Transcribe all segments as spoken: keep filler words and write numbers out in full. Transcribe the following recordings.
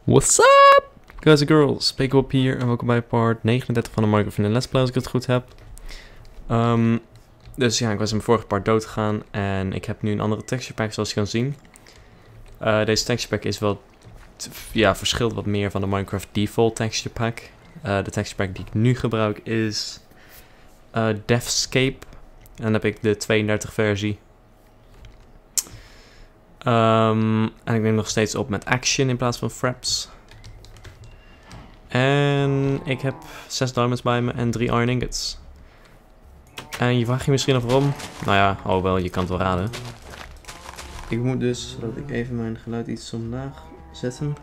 What's up, guys en girls? Peekop hier en welkom bij part negenendertig van de Minecraft in de Let's Play, als ik het goed heb. Um, dus ja, ik was in mijn vorige part dood gegaan en ik heb nu een andere texture pack, zoals je kan zien. Uh, deze texture pack is wel, ja, verschilt wat meer van de Minecraft default texture pack. Uh, de texture pack die ik nu gebruik is uh, Deathscape. En dan heb ik de tweeëndertig versie. Um, en ik neem nog steeds op met Action in plaats van Fraps. En ik heb zes diamonds bij me en drie iron ingots. En je vraagt je misschien af waarom? Nou ja, oh wel, je kan het wel raden. Ik moet dus, zodat ik even mijn geluid iets omlaag zetten.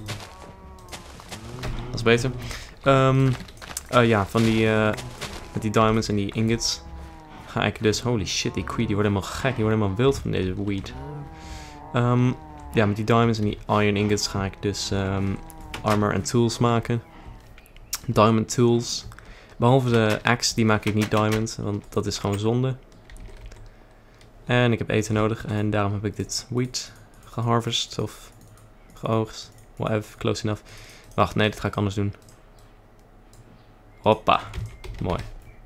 Dat is beter. Um, uh, ja, van die, uh, met die diamonds en die ingots ga ik dus, holy shit, die queen die wordt helemaal gek, die wordt helemaal wild van deze weed. Um, ja, met die diamonds en die iron ingots ga ik dus um, armor en tools maken. Diamond tools. Behalve de axe, die maak ik niet diamond, want dat is gewoon zonde. En ik heb eten nodig en daarom heb ik dit wheat geharvest of geoogst. Whatever, close enough. Wacht, nee, dit ga ik anders doen. Hoppa. Mooi.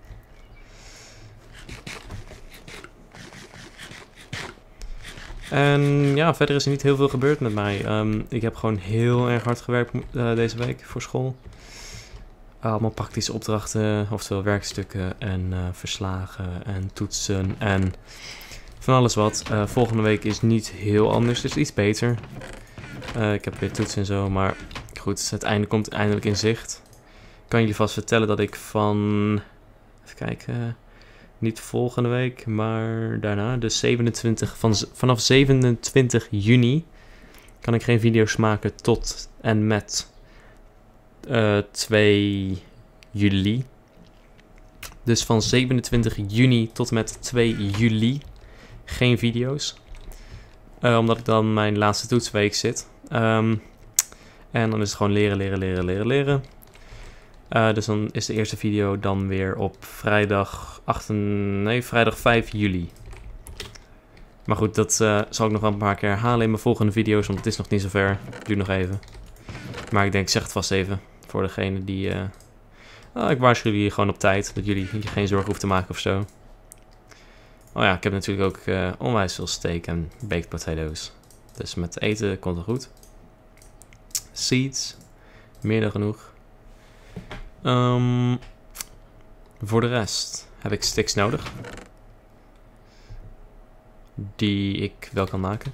En ja, verder is er niet heel veel gebeurd met mij. Um, ik heb gewoon heel erg hard gewerkt uh, deze week voor school. Uh, allemaal praktische opdrachten, oftewel werkstukken en uh, verslagen en toetsen en van alles wat. Uh, volgende week is niet heel anders, dus iets beter. Uh, ik heb weer toetsen en zo, maar goed, het einde komt eindelijk in zicht. Ik kan jullie vast vertellen dat ik van, even kijken, niet volgende week, maar daarna, dus zevenentwintig, van, vanaf zevenentwintig juni kan ik geen video's maken tot en met uh, twee juli. Dus van zevenentwintig juni tot met twee juli geen video's. Uh, omdat ik dan mijn laatste toetsweek zit. Um, en dan is het gewoon leren, leren, leren, leren, leren. Uh, dus dan is de eerste video dan weer op vrijdag, acht, nee, vrijdag vijf juli. Maar goed, dat uh, zal ik nog wel een paar keer herhalen in mijn volgende video's, want het is nog niet zo ver. Duurt nog even. Maar ik denk, ik zeg het vast even voor degene die... Uh... Oh, ik waarschuw jullie gewoon op tijd, dat jullie je geen zorgen hoeven te maken of zo. Oh ja, ik heb natuurlijk ook uh, onwijs veel steak en baked potatoes. Dus met eten komt het goed. Seeds, meer dan genoeg. Um, voor de rest heb ik sticks nodig. Die ik wel kan maken.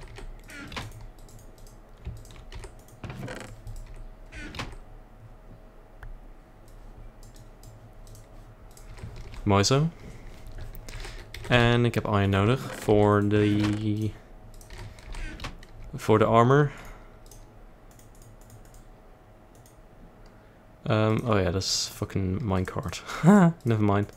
Mooi zo. En ik heb iron nodig voor de... Voor de armor. Um, oh ja, dat is fucking minecart. Never mind.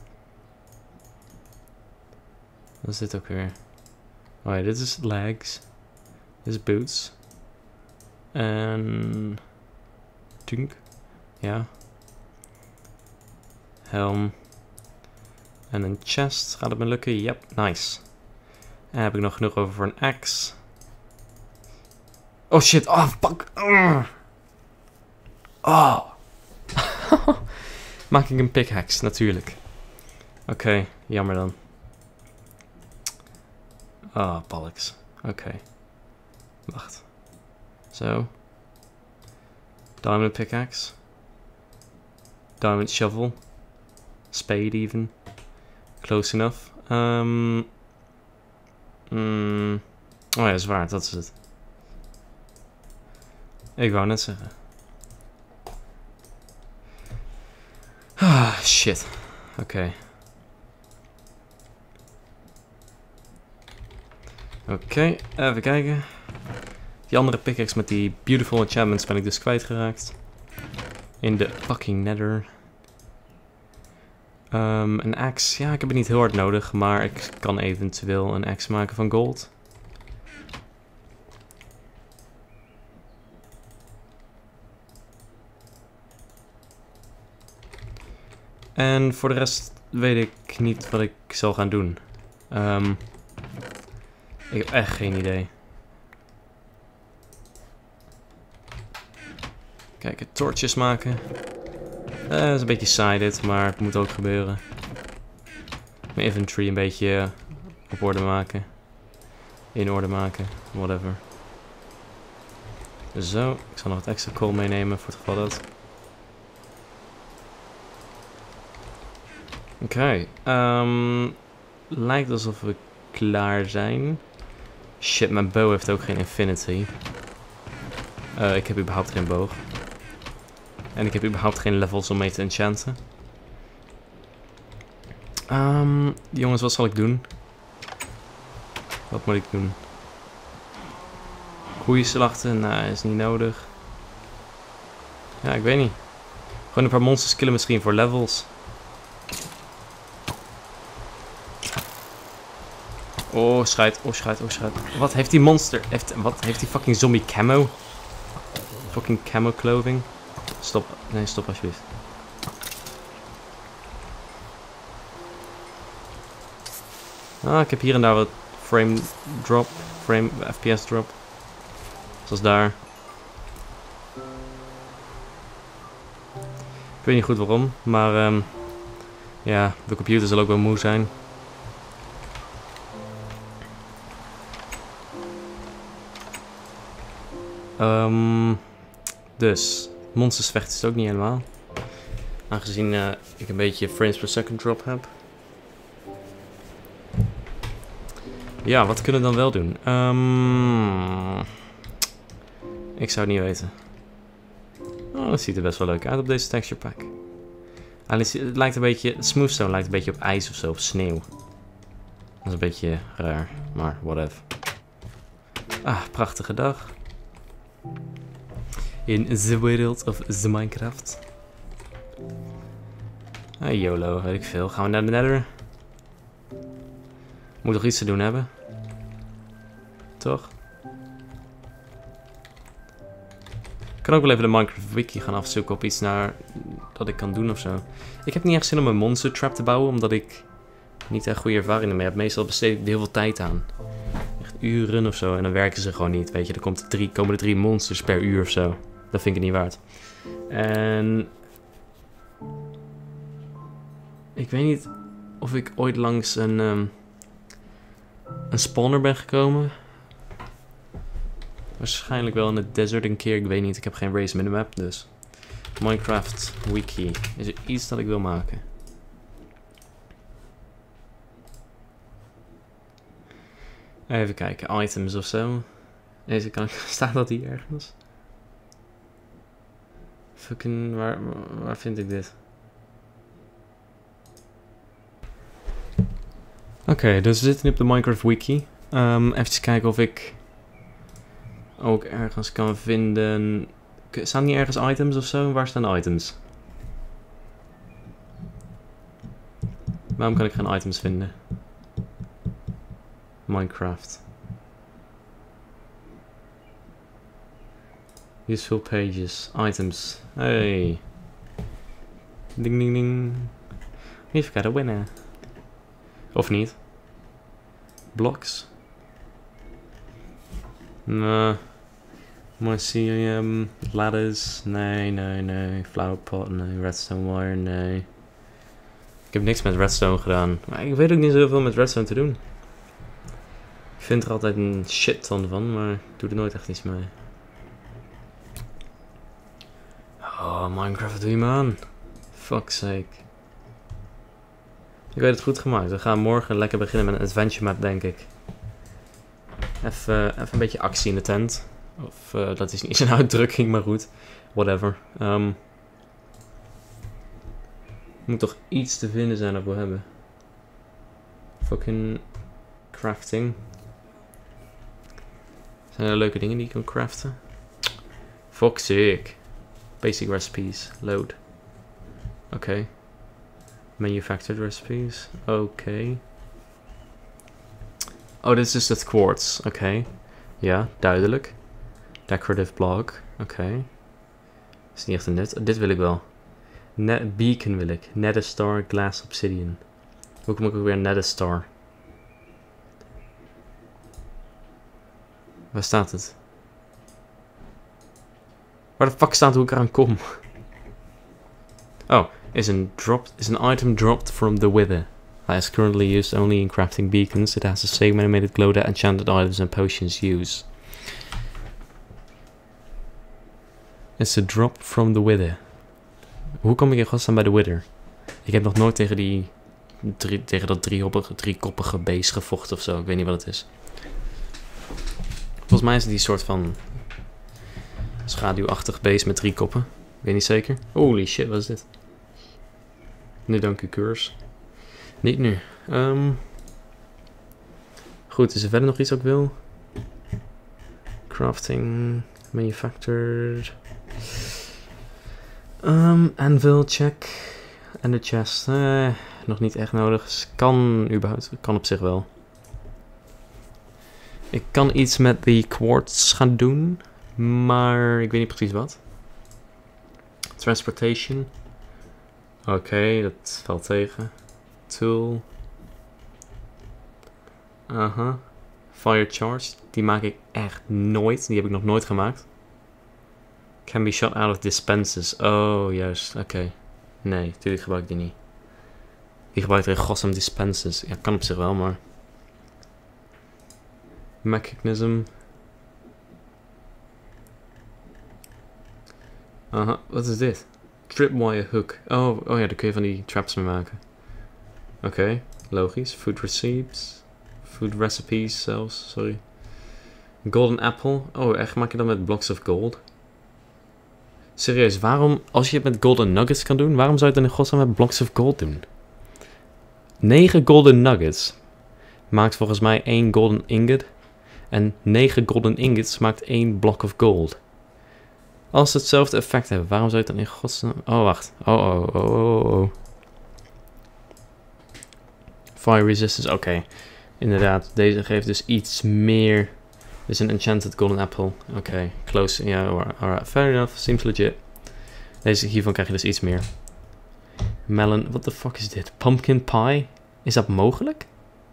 Wat is dit ook weer? Oh ja, dit is legs. Dit is boots. En... Tunk. Ja. Helm. En een chest. Gaat het me lukken? Yep, nice. En heb ik nog genoeg over voor een axe. Oh shit, oh fuck. Oh. Maak ik een pickaxe, natuurlijk. Oké, okay, jammer dan. Ah, oh, bollocks. Oké. Okay. Wacht. Zo. Diamond pickaxe. Diamond shovel. Spade even. Close enough. Um, mm, oh ja, zwaard, dat is het. Ik wou net zeggen. Ah, shit. Oké. Okay. Oké, okay, even kijken. Die andere pickaxe met die beautiful enchantments ben ik dus kwijtgeraakt. In de fucking nether. Um, een axe. Ja, ik heb het niet heel hard nodig, maar ik kan eventueel een axe maken van gold. En voor de rest weet ik niet wat ik zal gaan doen. Um, ik heb echt geen idee. Kijken, torches maken. Uh, dat is een beetje saai dit, maar het moet ook gebeuren. Mijn inventory een beetje op orde maken. In orde maken, whatever. Zo, ik zal nog wat extra coal meenemen voor het geval dat. Oké, okay, um, lijkt alsof we klaar zijn. Shit, mijn bow heeft ook geen infinity. Uh, ik heb überhaupt geen boog. En ik heb überhaupt geen levels om mee te enchanten. Um, jongens, wat zal ik doen? Wat moet ik doen? Koeien slachten? Nee, is niet nodig. Ja, ik weet niet. Gewoon een paar monsters killen misschien voor levels. Oh, schijt. Oh, schijt. Oh, schijt. Wat heeft die monster? Heeft, wat heeft die fucking zombie camo? Fucking camo clothing. Stop. Nee, stop alsjeblieft. Ah, ik heb hier en daar wat frame drop. Frame F P S drop. Zoals daar. Ik weet niet goed waarom, maar um, ja, de computer zal ook wel moe zijn. Um, dus, monsters vechten is het ook niet helemaal. Aangezien uh, ik een beetje frames per second drop heb. Ja, wat kunnen we dan wel doen? Um, ik zou het niet weten. Oh, dat ziet er best wel leuk uit op deze texture pack. Het lijkt een beetje, Smoothstone lijkt een beetje op ijs of zo, of sneeuw. Dat is een beetje raar, maar whatever. Ah, prachtige dag. In the world of the Minecraft. Ah, YOLO, weet ik veel. Gaan we naar de Nether? Moet toch iets te doen hebben? Toch? Ik kan ook wel even de Minecraft wiki gaan afzoeken op iets naar dat ik kan doen of zo. Ik heb niet echt zin om een monster trap te bouwen, omdat ik niet echt goede ervaringen mee heb. Meestal besteed ik er heel veel tijd aan. Echt uren of zo en dan werken ze gewoon niet. Weet je, er komt drie, komen er drie monsters per uur of zo. Dat vind ik het niet waard. En ik weet niet of ik ooit langs een, um, een spawner ben gekomen. Waarschijnlijk wel in de desert een keer, ik weet niet. Ik heb geen race minimap, dus. Minecraft wiki. Is er iets dat ik wil maken? Even kijken, items of zo. Deze kan ik, staat dat hier ergens? Fucking, waar, waar vind ik dit? Oké, okay, dus we zitten nu op de Minecraft wiki. Um, even kijken of ik ook ergens kan vinden. Staan hier ergens items of zo? Waar staan de items? Waarom kan ik geen items vinden? Minecraft. Useful pages. Items. Hey. Ding ding ding. We've got a winner. Of niet? Blocks. Nee. Mycelium. Ladders. Nee, nee, nee. Flower pot. Nee. Redstone wire. Nee. Ik heb niks met redstone gedaan. Maar ik weet ook niet zoveel met redstone te doen. Ik vind er altijd een shit ton van, maar ik doe er nooit echt iets mee. Oh, Minecraft, wat doe je me aan? Fuck's sake. Ik weet het goed gemaakt. We gaan morgen lekker beginnen met een adventure map, denk ik. Even, even een beetje actie in de tent. Of uh, dat is niet zo'n uitdrukking, maar goed. Whatever. Um, moet toch iets te vinden zijn dat we hebben. Fucking crafting. Zijn er leuke dingen die ik kan craften? Fuck's sake. Basic recipes. Load. Oké. Okay. Manufactured recipes. Oké. Okay. Oh, dit is dus het quartz. Oké. Okay. Ja, duidelijk. Decorative block. Oké. Okay. Is niet echt een net. Dit wil ik wel. Net beacon wil ik. Nether star, glass obsidian. Hoe kom ik ook weer een nether star? Waar staat het? Waar de fuck staat hoe ik eraan kom? Oh, is an dropped is an item dropped from the wither. That is currently used only in crafting beacons. It has the same animated glow that enchanted items and potions use. It's a drop from the wither. Hoe kom ik in godsnaam bij de wither? Ik heb nog nooit tegen die drie, tegen dat driehoppige, driekoppige beest gevochten of zo. Ik weet niet wat het is. Volgens mij is het die soort van schaduwachtig beest met drie koppen. Ik weet niet zeker. Holy shit, wat is dit? Nee, dank u, curse. Niet nu. Um, goed, is er verder nog iets wat ik wil? Crafting, manufactured. Um, anvil, check. En de chest. Eh, nog niet echt nodig. Dus kan überhaupt. Kan op zich wel. Ik kan iets met die quartz gaan doen. Maar ik weet niet precies wat. Transportation. Oké, okay, dat valt tegen. Tool. Aha. Uh-huh. Fire charge. Die maak ik echt nooit. Die heb ik nog nooit gemaakt. Can be shot out of dispensers. Oh, juist. Oké. Okay. Nee, natuurlijk gebruik ik die niet. Die gebruikt er in godsnaam dispensers. Ja, kan op zich wel, maar... Mechanism. Aha, wat is dit? Tripwire hook. Oh, oh ja, daar kun je van die traps mee maken. Oké, okay, logisch. Food receipts. Food recipes zelfs, sorry. Golden apple. Oh, echt? Maak je dat met blocks of gold? Serieus, waarom, als je het met golden nuggets kan doen, waarom zou je het dan in godsnaam met blocks of gold doen? negen golden nuggets maakt volgens mij één golden ingot. En negen golden ingots maakt één block of gold. Als ze hetzelfde effect hebben, waarom zou je het dan in godsnaam... Oh, wacht. Oh, oh, oh, oh, oh. Fire resistance, oké. Okay. Inderdaad, deze geeft dus iets meer. Dit is een enchanted golden apple. Oké, okay. Close. Ja, yeah, alright. Fair enough. Seems legit. Deze, hiervan krijg je dus iets meer. Melon, what the fuck is dit? Pumpkin pie? Is dat mogelijk?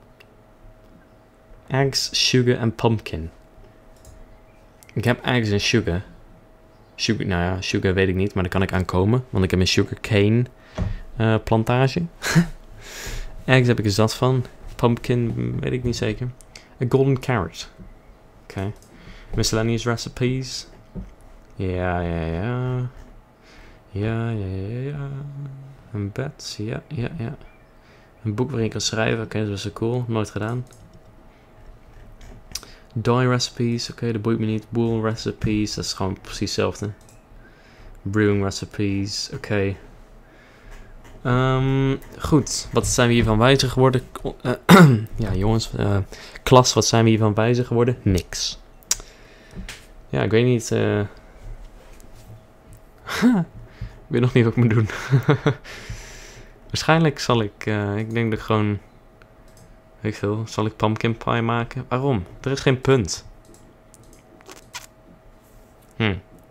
Eggs, sugar en pumpkin. Ik heb eggs en sugar. Sugar, nou ja, sugar weet ik niet, maar daar kan ik aan komen. Want ik heb een sugarcane uh, plantage. Eggs heb ik er zat van. Pumpkin, weet ik niet zeker. A golden carrot. Oké. Okay. Miscellaneous recipes. Ja, ja, ja. Ja, ja, ja, ja. Een bed, ja, ja, ja. Een boek waarin je kan schrijven. Oké, okay, dat is wel cool. Nooit gedaan. Dye recipes. Oké, okay, dat boeit me niet. Wool recipes. Dat is gewoon precies hetzelfde. Brewing recipes. Oké. Okay. Um, goed. Wat zijn we hiervan wijzer geworden? Uh, ja, jongens. Uh, klas, wat zijn we hiervan wijzer geworden? Niks. Ja, ik weet niet. Uh... ik weet nog niet wat ik moet doen. Waarschijnlijk zal ik... Uh, ik denk dat ik gewoon... Weet ik veel. Zal ik pumpkin pie maken? Waarom? Er is geen punt. Hm.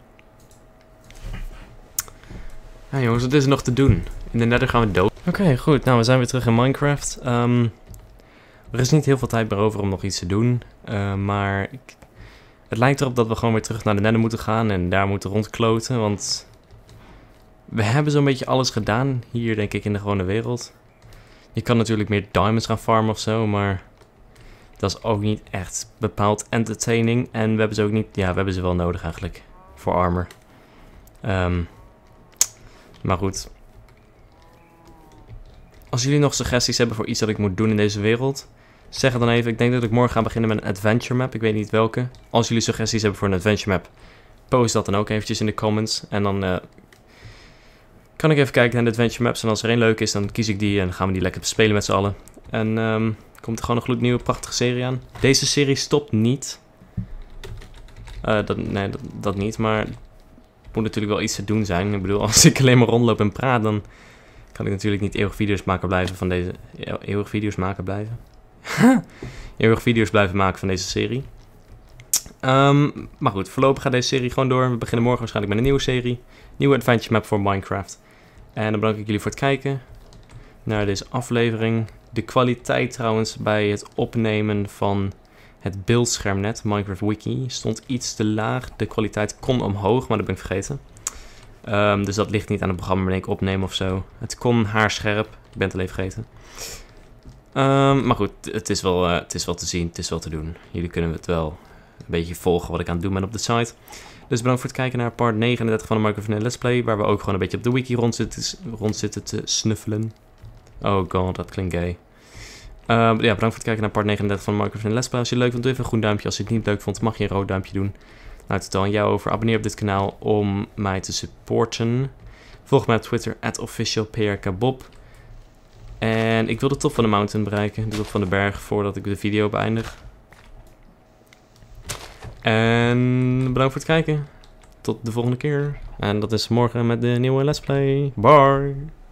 Ja, jongens, wat is er nog te doen? In de nether gaan we dood. Oké, okay, goed. Nou, we zijn weer terug in Minecraft. Um, er is niet heel veel tijd meer over om nog iets te doen. Uh, maar ik, het lijkt erop dat we gewoon weer terug naar de nether moeten gaan. En daar moeten rondkloten. Want we hebben zo'n beetje alles gedaan. Hier, denk ik, in de gewone wereld. Je kan natuurlijk meer diamonds gaan farmen of zo. Maar dat is ook niet echt bepaald entertaining. En we hebben ze ook niet... Ja, we hebben ze wel nodig eigenlijk. Voor armor. Um, maar goed. Als jullie nog suggesties hebben voor iets dat ik moet doen in deze wereld, zeg het dan even. Ik denk dat ik morgen ga beginnen met een adventure map. Ik weet niet welke. Als jullie suggesties hebben voor een adventure map, post dat dan ook eventjes in de comments. En dan uh, kan ik even kijken naar de adventure maps. En als er één leuk is, dan kies ik die en dan gaan we die lekker spelen met z'n allen. En um, komt er gewoon een gloednieuwe prachtige serie aan. Deze serie stopt niet. Uh, dat, nee, dat, dat niet. Maar er moet natuurlijk wel iets te doen zijn. Ik bedoel, als ik alleen maar rondloop en praat, dan kan ik natuurlijk niet eeuwig video's maken blijven van deze... Eeuwig video's maken blijven? eeuwig video's blijven maken van deze serie. Um, maar goed, voorlopig gaat deze serie gewoon door. We beginnen morgen waarschijnlijk met een nieuwe serie. Nieuwe adventure map voor Minecraft. En dan bedank ik jullie voor het kijken naar deze aflevering. De kwaliteit trouwens bij het opnemen van Het beeldscherm net, Minecraft Wiki, stond iets te laag. De kwaliteit kon omhoog, maar dat ben ik vergeten. Um, dus dat ligt niet aan het programma waarin ik opneem of zo. Het kon haarscherp, ik ben het alleen vergeten. Um, maar goed, het is, wel, uh, het is wel te zien, het is wel te doen. Jullie kunnen het wel een beetje volgen wat ik aan het doen ben op de site. Dus bedankt voor het kijken naar part negenendertig van de Minecraft Vanilla Let's Play. Waar we ook gewoon een beetje op de wiki rond zitten, rond zitten te snuffelen. Oh god, dat klinkt gay. Uh, ja, bedankt voor het kijken naar part negenendertig van de Minecraft Vanilla Let's Play. Als je het leuk vond, doe even een groen duimpje. Als je het niet leuk vond, mag je een rood duimpje doen. Nou, totaal aan jou over. Abonneer op dit kanaal om mij te supporten. Volg mij op Twitter, at officialprkbob. En ik wil de top van de mountain bereiken. De top van de berg, voordat ik de video beëindig. En bedankt voor het kijken. Tot de volgende keer. En dat is morgen met de nieuwe Let's Play. Bye!